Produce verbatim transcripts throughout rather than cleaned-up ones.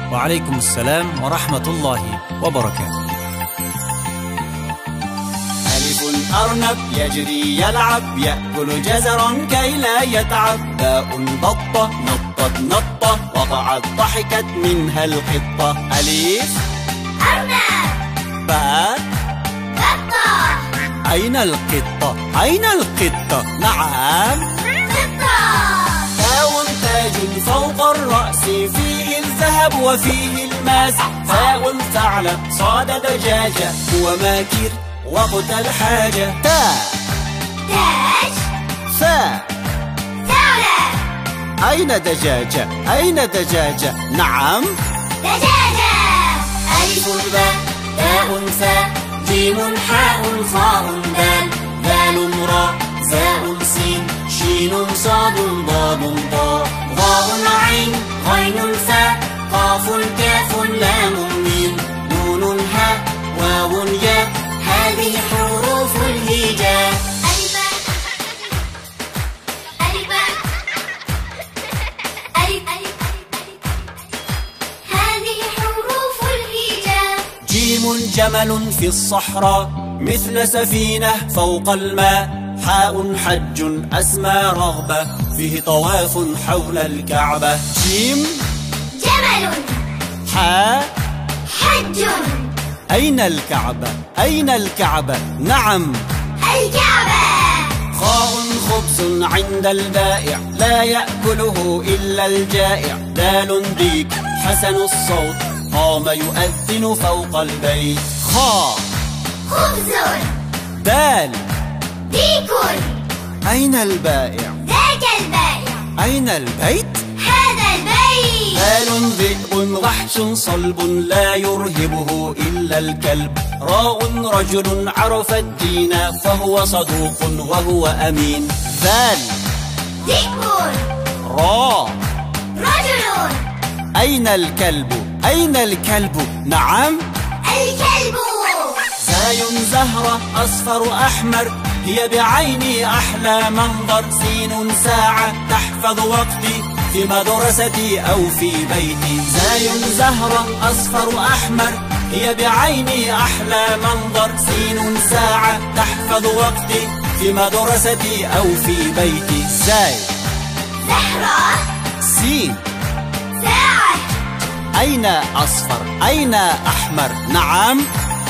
وعليكم السلام ورحمة الله وبركاته. ألف أرنب يجري يلعب يأكل جزرا كي لا يتعب. باء بطة نطت نطة وقعت ضحكت منها القطة. ألف أرنب. باء بطة. أين القطة؟ أين القطة؟ نعم قطة. تاء تاج فوق الرأس فيه الذهب وفيه الماس. فاء ثعلب صاد دجاجة هو ماكر وقت الحاجة. تاء تاج. ثاء ثعلب. أين دجاجة؟ أين دجاجة؟ نعم دجاجة. ألف باء تاء ثاء جيم حاء خاء دال دال راء زاء سين شين صاد ضاد ضاء ظاء عين غين فاء قاف كاف لام ميم نون هاء واو ياء. هذه حروف الهجاء. ألف ألف ألف هذه حروف الهجاء. جيم جمل في الصحراء مثل سفينة فوق الماء. حاء حج أسمى رغبة فيه طواف حول الكعبة. جيم جمل. حاء حج. أين الكعبة؟ أين الكعبة؟ نعم الكعبة. خاء خبز عند البائع لا يأكله إلا الجائع. دال ديك حسن الصوت قام يؤذن فوق البيت. خاء خبز. دال ديك. أين البائع؟ ذاك البائع. أين البيت؟ هذا البيت. دال ذئب وحش صلب لا يرهبه إلا الكلب. راء رجل عرف الدين فهو صدوق وهو أمين. ذال ذئب. راء رجل. أين الكلب؟ أين الكلب؟ نعم الكلب. زاي زهرة أصفر أحمر هي بعيني أحلى منظر. سين ساعة تحفظ وقتي في مدرستي أو في بيتي. زاي زهرة أصفر أحمر هي بعيني أحلى منظر. سين ساعة تحفظ وقتي في مدرستي أو في بيتي. زاي زهرة. سين ساعة. أين أصفر؟ أين أحمر؟ نعم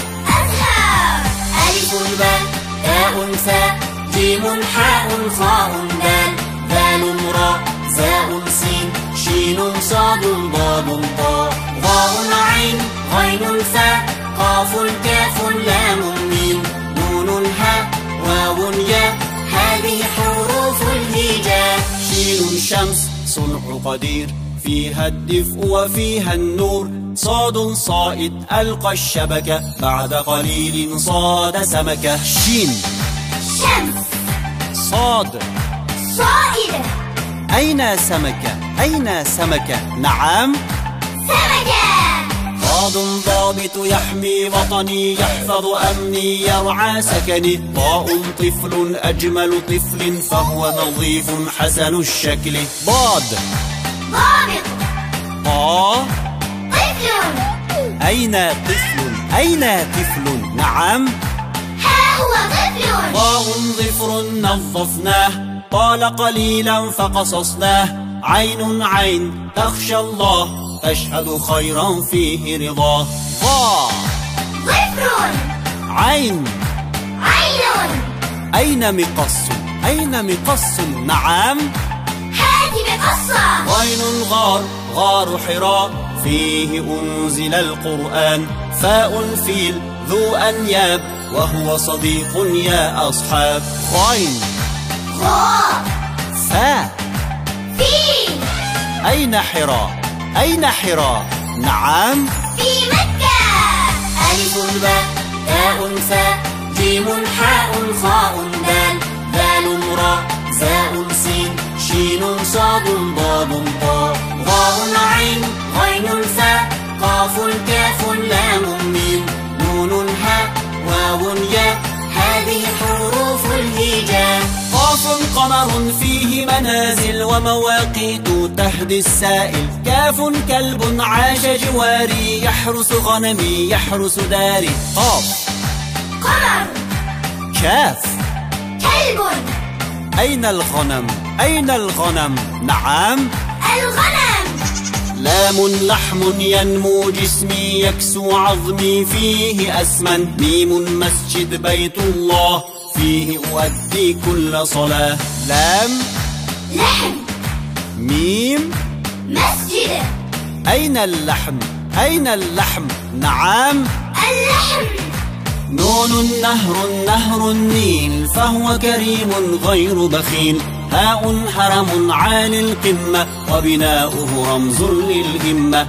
أزهر. ألف باء تاء ثاء جيم حاء خاء دال دال راء زاء سين شين صاد ضاد طاء ظاء عين غين فاء قاف كاف لام ميم نون هاء واو ياء. هذه حروف الهجاء. شين شمس صنع قدير فيها الدفء وفيها النور. صاد صائد ألقى الشبكة بعد قليل صاد سمكة. شين شمس. صاد صائد. أين سمكة؟ أين سمكة؟ نعم سمكة. ضاد ضابط يحمي وطني يحفظ أمني يرعى سكني. ضاء طفل أجمل طفل فهو نظيف حسن الشكل. ضاد ضابط. طا طفل. أين طفل؟ أين طفل؟ نعم ها هو طفل. ضاء ظفر نظفناه طال قليلا فقصصناه. عين عين تخشى الله تشهد خيرا فيه رضاه. ضاء ظفر. عين عين. أين مقص؟ أين مقص؟ نعم هات بقصة. غين غار غار حراء فيه أنزل القرآن. فاء فيل ذو أنياب وهو صديق يا أصحاب. غين غاء. فاء فيل. أين حراء؟ أين حراء؟ نعم في مكة. ألف باء تاء ثاء جيم حاء خاء دال دال راء زاء سين شين صاد ضاد طاء ظاء عين غين فاء قاف كاف لام ميم نون هاء واو ياء. هذه حروف الهجاء. قاف قمر قمر فيه منازل ومواقيت تهدي السائل. كاف كلب عاش جواري يحرس غنمي يحرس داري. قاف قمر. كاف كلب. أين الغنم؟ أين الغنم؟ نعم الغنم. لام لحم ينمو جسمي يكسو عظمي فيه أسمن. ميم مسجد بيت الله فيه أؤدي كل صلاة. لام لحم. ميم مسجد. أين اللحم؟ أين اللحم؟ نعم اللحم. نون نهر نهر النيل فهو كريم غير بخيل. هاء حرم عالي القمة وبناؤه رمز للهمة.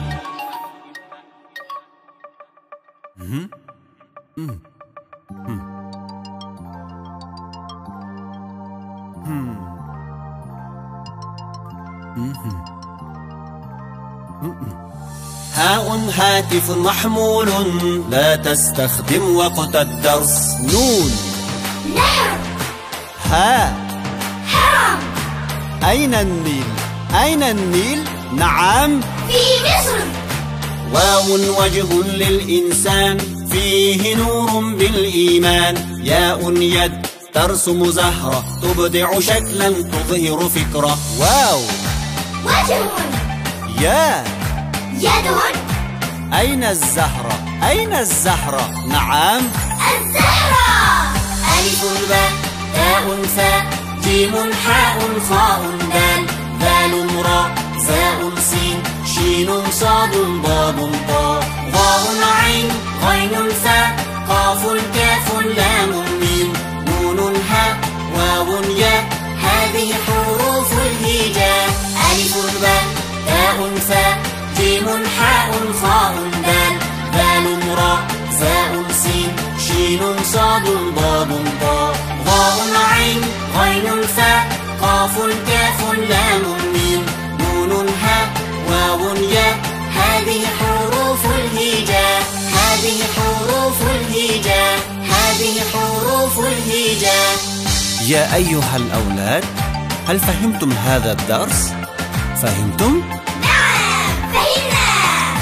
هاء هاتف محمول لا تستخدم وقت الدرس. نون نهر. ها حرم. أين النيل؟ أين النيل؟ نعم في مصر. واو وجه للإنسان فيه نور بالإيمان. ياء يد ترسم زهرة تبدع شكلا تظهر فكرة. واو وجه. يا يد. أين الزهرة؟ أين الزهرة؟ نعم الزهرة. ألف باء تاء ثاء جيم حاء خاء دال ذال راء زاء سين شين صاد ضاد طاء ظاء عين غين ثاء قاف كاف لام ميم نون هاء واو ياء هذه حروف الهجاء. ألف باء تاء ثاء جيم حاء خاء دال ذال راء زاء سين شين صاد ضاد طاء ظاء عين غين ثاء قاف كاف لام ميم نون هاء واو ياء هذه حروف الهجاء. هذه حروف الهجاء. هذه حروف الهجاء. يا أيها الأولاد، هل فهمتم هذا الدرس؟ فهمتم؟ نعم فهمنا.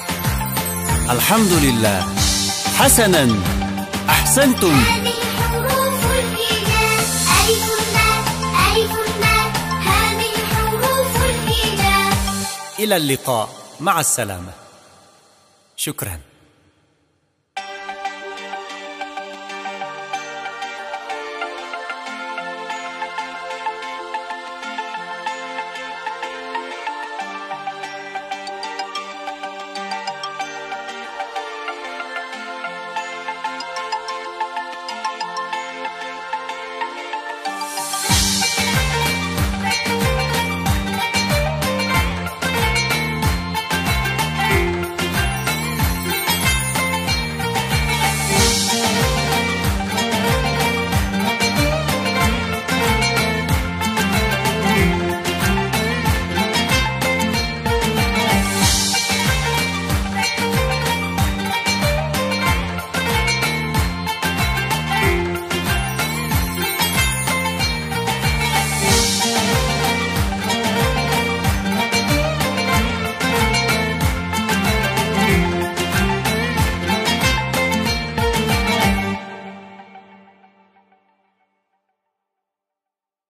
الحمد لله. حسناً، أحسنتم. هذه حروف الهجاء. ألف باء ألف باء هذه حروف الهجاء. إلى اللقاء، مع السلامة. شكراً.